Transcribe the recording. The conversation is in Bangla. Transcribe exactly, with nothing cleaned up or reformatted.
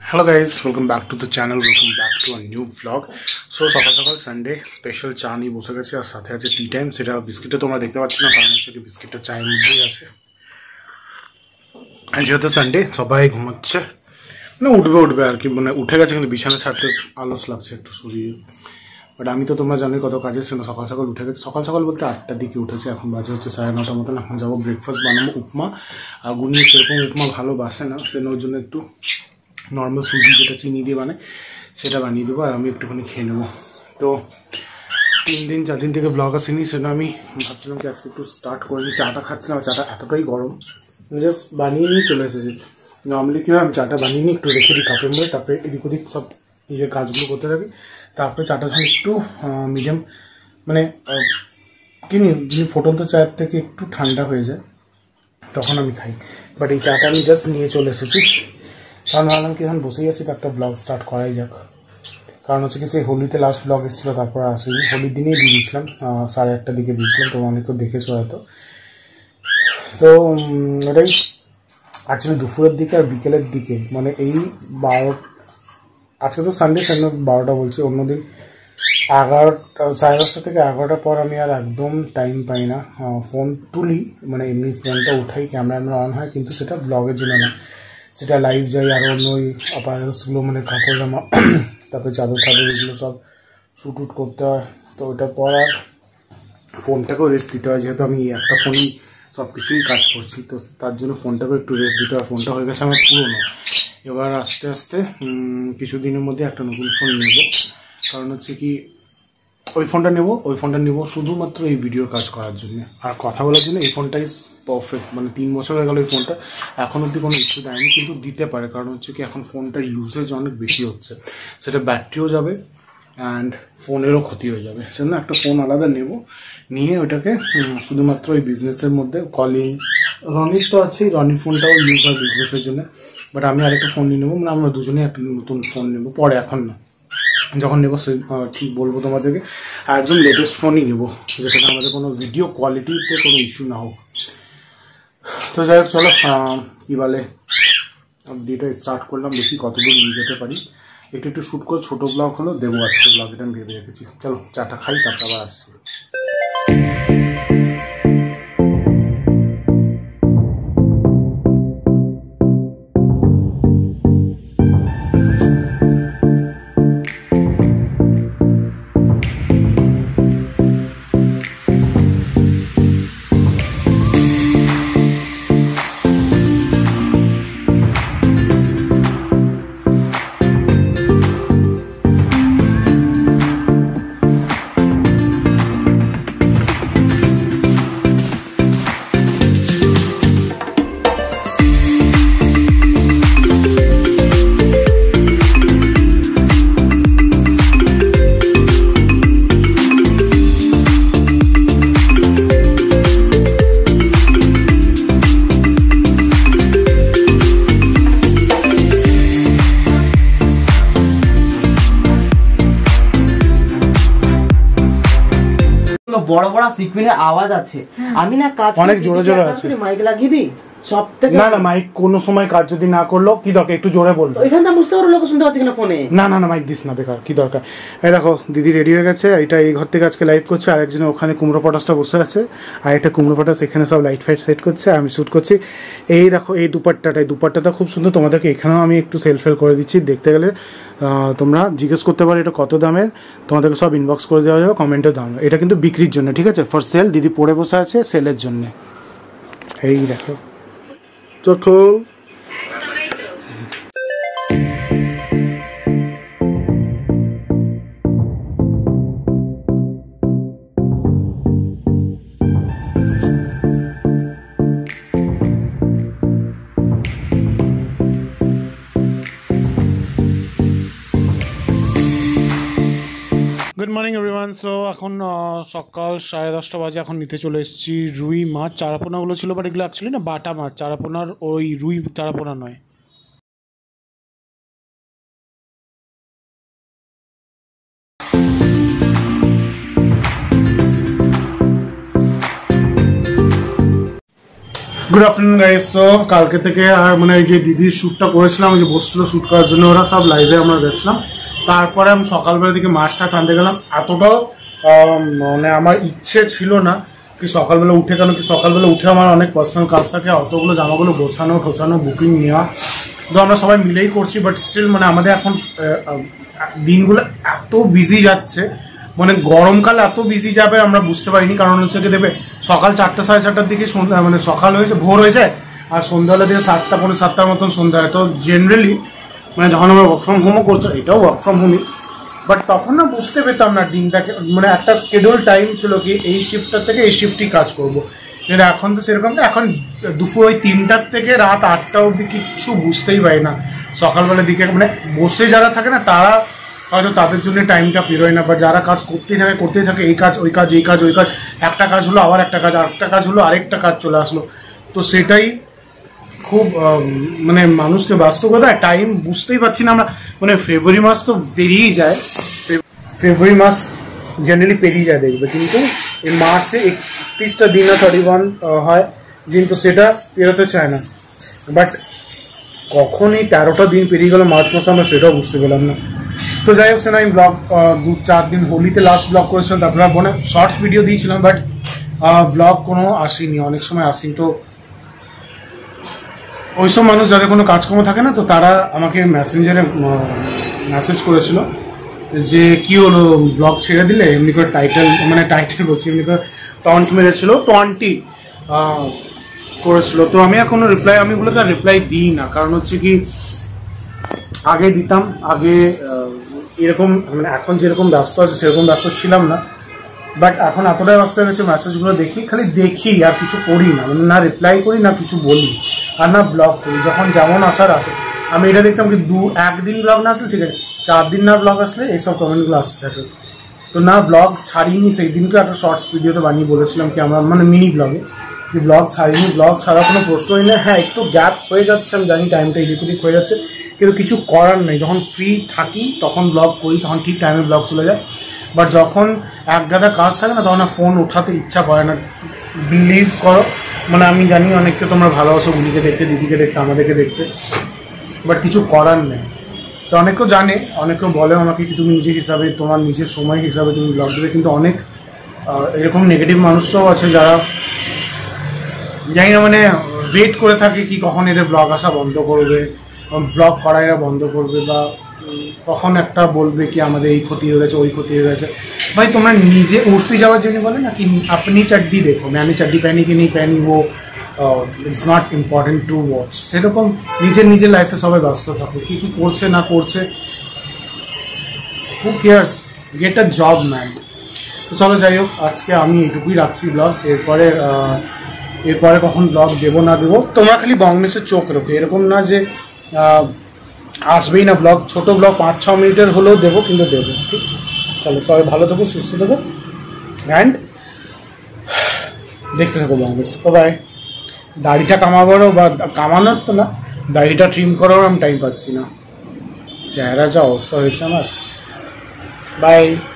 Hello guys, welcome back to the channel, welcome back to a new vlog. So সকাল সকাল সানডে স্পেশাল চা নিয়ে বসে গেছি আর সাথে আছে টি টাইম। সেটা বিস্কিটটা তোমরা দেখতে পাচ্ছ না, কারণ হচ্ছে কি বিস্কিটটা চায়ের মধ্যেই আছে। আর যেহেতু সানডে সবাই ঘুমাচ্ছে, মানে উঠবে উঠবে আর কি, মানে উঠে গেছে কিন্তু বিছানা ছাড়তে আলস লাগছে একটু শরীরে। বাট আমি তো তোমরা জানোই কত কাজের ছিল, সকাল সকাল উঠে গেছে। সকাল সকাল বলতে আটটার দিকে উঠেছে, এখন বাজে হচ্ছে সাড়ে নটার মতন। এখন যাবো ব্রেকফাস্ট বানাবো, উপমা। আর গুনিয়ে সেরকম উপমা ভালোবাসে না, সেটা ওর জন্য একটু নর্মাল সুজি যেটা চিনি দিয়ে বানায় সেটা বানিয়ে দেবো, আর আমি একটুখানি খেয়ে নেবো। তো তিন দিন চার দিন থেকে ব্লগ আসেনি, সেটা আমি ভাবছিলাম কি আজকে একটু স্টার্ট করে নিই। চাটা খাচ্ছিলাম, চাটা এতটাই গরম জাস্ট বানিয়ে নিয়ে চলে এসেছি। নর্মালি কী হয়, আমি চাটা বানিয়ে নিই, একটু রেখে দিই কাপের মধ্যে, তারপরে এদিক ওদিক সব নিজের কাজগুলো করতে থাকি। তারপরে চাটা যখন একটু মিডিয়াম মানে কিনি যিনি ফোটন্ত চায়ের থেকে একটু ঠান্ডা হয়ে যায় তখন আমি খাই। বাট এই চাটা আমি জাস্ট নিয়ে চলে এসেছি, কারণ ভাবলাম কি এখন বসেই আছি তো একটা ব্লগ স্টার্ট করাই যাক। কারণ হচ্ছে কি সেই হোলিতে লাস্ট ব্লগ এসেছিলো, তারপর আসেনি। হোলির দিনেই দিয়ে দিয়েছিলাম, সাড়ে আটটার দিকে দিয়েছিলাম, তো অনেকেও দেখেছো হয়তো। তো ওটাই অ্যাকচুয়ালি দুপুরের দিকে আর বিকেলের দিকে, মানে এই বারো, আজকে তো সানডে সানডে বারোটা বলছি, অন্যদিন এগারোটা সাড়ে দশটা থেকে এগারোটার পর আমি আর একদম টাইম পাই না। ফোন তুলি, মানে এমনি ফোনটা উঠাই, ক্যামেরা আমরা অন হয়, কিন্তু সেটা ব্লগের জন্য না, সেটা লাইভ যাই আর অন্য ওই অ্যাপারেলসগুলো মানে কাপড় জামা, তারপরে চাদর চাদর এগুলো সব শ্যুট উট করতে হয়। তো ওইটার পর আর ফোনটাকেও রেস্ট দিতে হয়, যেহেতু আমি একটা ফোনই সব কিছুই কাজ করছি, তো তার জন্য ফোনটাকেও একটু রেস্ট দিতে হয়। ফোনটা হয়ে গেছে আমার পুরোনো, এবার আস্তে আস্তে কিছুদিনের মধ্যে একটা নতুন ফোন নেব। কারণ হচ্ছে কি ওই ফোনটা নেব ওই ফোনটা নেব শুধুমাত্র এই ভিডিওর কাজ করার জন্য আর কথা বলার জন্য। এই ফোনটাই পারফেক্ট, মানে তিন বছর হয়ে গেল এই ফোনটা, এখন অব্দি কোনো ইস্যু দেয়নি, কিন্তু দিতে পারে। কারণ হচ্ছে কি এখন ফোনটার ইউজেজ অনেক বেশি হচ্ছে, সেটা ব্যাটারিও যাবে অ্যান্ড ফোনেরও ক্ষতি হয়ে যাবে। সেজন্য একটা ফোন আলাদা নেব, নিয়ে ওটাকে শুধুমাত্র ওই বিজনেসের মধ্যে কলিং, রনির তো আছেই, রনির ফোনটাও ইউজ হয় বিজনেসের জন্য। বাট আমি আরেকটা ফোন নিয়ে নেবো, মানে আমরা দুজনেই একটা নতুন ফোন নেবো পরে, এখন না, যখন নেবো সে ঠিক বলবো তোমাদেরকে। আর একদম লেটেস্ট ফোনই নেবো, যেটাতে আমাদের কোনো ভিডিও কোয়ালিটিতে কোনো ইস্যু না হোক। তো যাই হোক, চলো কী বলে ভিডিওটা স্টার্ট করলাম, দেখি কতদূর নিয়ে যেতে পারি। একটু একটু শ্যুট করে ছোটো ব্লগ হলো দেবো আজকে, ব্লগ এটা আমি ভেবে রেখেছি। চলো চাটা খাই, তারপর আবার আসছি। বড় বড় সিকুইনের আওয়াজ আছে, আমি না কাজ অনেক জোরে জোরে আছে, মাইক লাগিয়ে দিই সব থেকে। না না মাইক কোনো সময় কাজ যদি না করলো কি দরকার, একটু জোরে বলবো, এখানটা বুঝতে পারো লোক শুনতে পাচ্ছে কিনা ফোনে। না না না মাইক দিস না, বেকার, কি দরকার। এই দেখো দিদি রেডি হয়ে গেছে, এটা এই ঘর থেকে আজকে লাইভ করছে, আর একজন ওখানে কুমড়ো পটাশটা বসে আছে, আর একটা কুমড়ো পটাশ এখানে সব লাইট ফাইট সেট করছে, আমি শ্যুট করছি। এই দেখো এই দুপাট্টাটা, এই দুপাট্টাটা খুব সুন্দর, তোমাদেরকে এখানেও আমি একটু সেল ফেল করে দিচ্ছি। দেখতে গেলে তোমরা জিজ্ঞেস করতে পারো এটা কত দামের, তোমাদেরকে সব ইনবক্স করে দেওয়া যাবে, কমেন্টে দাম। এটা কিন্তু বিক্রির জন্য, ঠিক আছে, ফর সেল। দিদি পরে বসে আছে সেলের জন্য। এই দেখো চোখো গুড মর্নিং এভরিওয়ান। সো এখন সকাল সাড়ে দশটা বাজে, এখন নিতে চলে এসেছি রুই মাছ। চারাপোনাগুলো ছিল, বাট এগুলো অ্যাকচুয়ালি না বাটা মাছ, চারাপোনার ওই রুই চারাপোনা নয়। Good afternoon guys. তো কালকে থেকে আর মানে এই যে দিদির শ্যুটটা করেছিলাম, ওই যে বসছিল শ্যুট করার জন্য, ওরা সব লাইভে আমরা গেছিলাম। তারপরে আমি সকালবেলা দিকে মাছ টাছ আনতে গেলাম। এতটাও মানে আমার ইচ্ছে ছিল না কি সকালবেলা উঠে, কেন কি সকালবেলা উঠে আমার অনেক পার্সোনাল কাজ থাকে, অতগুলো জামাগুলো গোছানো ঠোছানো বুকিং নেওয়া, তো আমরা সবাই মিলেই করছি। বাট স্টিল মানে আমাদের এখন দিনগুলো এত বিজি যাচ্ছে, মানে গরমকাল এত বিজি যাবে আমরা বুঝতে পারিনি। কারণ হচ্ছে কি দেবে সকাল চারটা সাড়ে চারটার দিকে সন্ধ্যা, মানে সকাল হয়েছে ভোর হয়ে যায়, আর সন্ধ্যাবেলা দিকে সাতটা পনেরো সাতটার মতন সন্ধ্যা হয়। তো জেনারেলি মানে যখন আমরা ওয়ার্ক ফ্রম হোমও করছি, এটাও ওয়ার্ক ফ্রম হোমই, বাট তখন না বুঝতে পেতাম না দিনটাকে, মানে একটা স্কেডিউল টাইম ছিল কি এই শিফটটার থেকে এই শিফটই কাজ করবো। কিন্তু এখন তো সেরকম না, এখন দুপুর ওই তিনটার থেকে রাত আটটা অব্দি কিচ্ছু বুঝতেই পারি না। সকালবেলার দিকে মানে বসে যারা থাকে না তারা হয়তো তাদের জন্য টাইমটা পেরোয় না, বা যারা কাজ করতেই থাকে করতেই থাকে, এই কাজ ওই কাজ এই কাজ ওই কাজ, একটা কাজ হলো আবার একটা কাজ, আরেকটা কাজ হলো আরেকটা কাজ চলে আসলো। তো সেটাই খুব মানে মানুষকে ব্যস্ত করে দেয়, টাইম বুঝতেই পারছি না আমরা। মানে ফেব্রুয়ারি মাস তো পেরিয়েই যায়, ফেব্রুয়ারি মাস জেনারেলি পেরিয়ে যায় দেখবে, কিন্তু এই মার্চে একত্রিশটা দিন না থার্টি ওয়ান হয়, কিন্তু সেটা পেরোতে চায় না। বাট কখন এই তেরোটা দিন পেরিয়ে গেল মার্চ মাসে আমরা সেটাও বুঝতে পেলাম না। তো যাই হোক, সেটা আমি ব্লগ দু চার দিন হোলিতে লাস্ট ব্লগ করেছিলাম, তারপরে মনে শর্টস ভিডিও দিয়েছিলাম, বাট ব্লগ কোনো আসেনি, অনেক সময় আসেনি। তো ওইসব মানুষ যাদের কোনো কাজকর্ম থাকে না, তো তারা আমাকে মেসেঞ্জারে মেসেজ করেছিল যে কি হলো ব্লগ ছেড়ে দিলে, এমনি করে টাইটেল মানে টাইটেল বলছি এমনি করে টন্ট মেরেছিল, টোয়েন্টি করেছিল। তো আমি এখনো রিপ্লাই আমি বলে তার রিপ্লাই দিই না, কারণ হচ্ছে কি আগে দিতাম, আগে এরকম মানে এখন যেরকম ব্যস্ত আছে সেরকম ব্যস্ত ছিলাম না। বাট এখন এতটাই ব্যস্ত হয়ে গেছে, মেসেজগুলো দেখি, খালি দেখি আর কিছু করি না, মানে না রিপ্লাই করি না কিছু বলি আর না ব্লগ করি। যখন যেমন আসার আসে, আমি এটা দেখতাম কি দু একদিন ব্লগ না আসলে ঠিক আছে, চার দিন না ব্লগ আসলে এইসব কমেন্টগুলো আসতে থাকে। তো না ব্লগ ছাড়িনি, সেই দিনকে একটা শর্টস ভিডিওতে বানিয়ে বলেছিলাম কি আমরা মানে মিনি ব্লগে কি ব্লগ ছাড়িনি, ব্লগ ছাড়া কোনো প্রশ্নই নেই। হ্যাঁ একটু গ্যাপ হয়ে যাচ্ছে, আমি জানি টাইমটা এদিক ওদিক হয়ে যাচ্ছে, কিন্তু কিছু করার নেই। যখন ফ্রি থাকি তখন ব্লগ করি, তখন ঠিক টাইমে ব্লগ চলে যায়। বাট যখন এক গাদা কাজ থাকে না, তখন ফোন উঠাতে ইচ্ছা করে না। বিলিভ করো, মানে আমি জানি অনেককে তোমরা ভালোবাসো, উনিকে দেখতে, দিদিকে দেখতে, আমাদেরকে দেখতে, বাট কিছু করার নেই। তো অনেকেও জানে, অনেকেও বলে আমাকে কি তুমি নিজের হিসাবে, তোমার নিজের সময় হিসাবে তুমি ব্লগ দেবে, কিন্তু অনেক এরকম নেগেটিভ মানুষরাও আছে যারা জানি না মানে ওয়েট করে থাকে কি কখন এদের ব্লগ আসা বন্ধ করবে, ব্লগ করা এরা বন্ধ করবে, বা কখন একটা বলবে কি আমাদের এই ক্ষতি হয়ে গেছে ওই ক্ষতি হয়ে গেছে। ভাই তোমরা নিজে উর্ফি যাওয়ার জন্য বলে না কি আপনি চাড্ডি দেখো, ম্যানে চাড্ডি প্যানি কি নেই প্যানি, oh it's not important to watch. সেরকম নিজের নিজের লাইফে সবাই ব্যস্ত থাকো, কি কি করছে না করছে, who cares, get a job man. তো চলো যাই হোক, আজকে আমি এটুকুই রাখছি ব্লগ। এরপরে এরপরে কখন ব্লগ দেবো না দেবো তোমরা খালি বংনেসের চোখ রাখো, এরকম না যে আসবেই না ব্লগ। ছোট ব্লগ পাঁচ ছ মিনিটের হলেও দেবো, কিন্তু দেবো, ঠিক আছে? চলো সবাই ভালো থাকো, সুস্থ থাকো, অ্যান্ড দেখতে থাকো বংনেস। বাই। দাড়িটা কামাবারও বা কামানোর তো না, দাড়িটা ট্রিম করারও আমি টাইম পাচ্ছি না, চেহারা যা অবস্থা হয়েছে আমার। বাই।